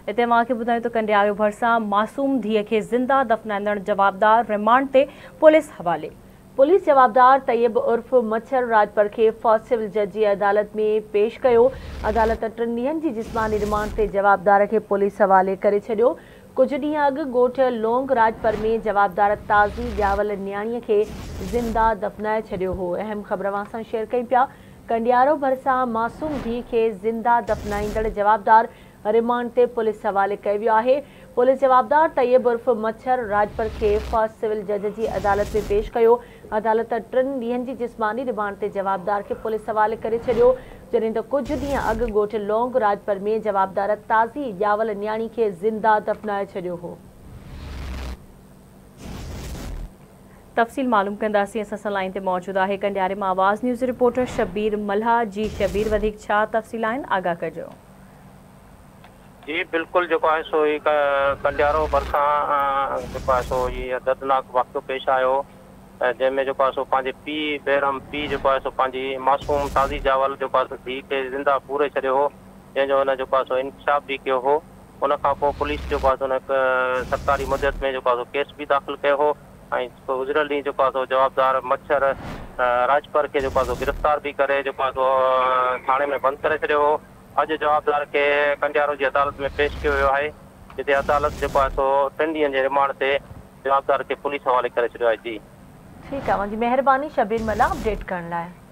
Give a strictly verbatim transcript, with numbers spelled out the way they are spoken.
हिते मूंखे ॿुधायो त कंडियारो भरिसां मासूम धीअ खे ज़िंदा दफ़नाईंदड़ जवाबदार रिमांड ते पुलिस हवाले। पुलिस जवाबदार तैयब उर्फ मच्छर राजपर खे फर्स्ट सिविल जज जी अदालत में पेश कयो। अदालत टिनि ॾींहनि जी जिस्मानी रिमांड ते जवाबदार खे पुलिस हवाले करे छॾियो। कुछ ॾींहं अॻु ॻोठ लोंग राजपर में जवाबदार ताज़ी ॼावल न्याणीअ खे ज़िंदा दफ़नाए छॾियो हो। अहम ख़बर अवां सां शेयर कई पिया। कंडियारो भरिसां मासूम धीअ खे ज़िंदा दफ़नाईंदड़ जवाबदार रिमांड ते पुलिस हवाले कयो वियो आहे। पुलिस जवाबदार तैयब उर्फ मच्छर राजपर खे फर्स्ट सिविल जज जी अदालत में पेश कयो। अदालत टिनि ॾींहनि जी जिस्मानी रिमांड ते जवाबदार खे पुलिस हवाले करे छॾियो, जॾहिं त कुझु ॾींहं अॻु ॻोठ लोंग राजपर में जवाबदार ताज़ी ॼावल न्याणी खे ज़िंदा दफ़नाए छॾियो हो। तफ़सील मालूम कंदासीं। असां सां लाइन ते मौजूदु आहे कंडियारे मां आवाज़ न्यूज़ रिपोर्टर शबीर मल्हा। जी शबीर, वधीक छा तफ़सील आहिनि, आगाह कजो। जी बिल्कुल, जो है सो ही कंडियारो भरिसां जो है सो ये दर्दनाक वाक़ियो पेश आयो, जैमें जो है सो पंहिंजे पीउ बेरहम पीउ जो है सो पंहिंजी मासूम ताज़ी ॼावल जो है सो धीउ खे ज़िंदा पूरे छॾियो हो, जंहिंजो हुन जो है सो इंकशाफ भी कयो हो। उन खां पोइ पुलिस जो है सो हुन सरकारी मदद में जो है सो केस भी दाख़िल कयो हो ऐं गुज़िरियल ॾींहुं जो है सो जवाबदार मच्छर राजपर के जो है सो गिरफ़्तार भी करे जो है सो थाणे में बंदि करे छॾियो हो। अॼु जवाबदार के कंडियारो जी अदालत में पेश कियो वियो आहे, जिते अदालत जो है सो टिनि ॾींहनि जे रिमांड ते जवाबदार के पुलिस हवाले करे छॾियो आहे। जी ठीकु आहे, मुंहिंजी महिरबानी शबीर मल्हा अपडेट करण लाइ।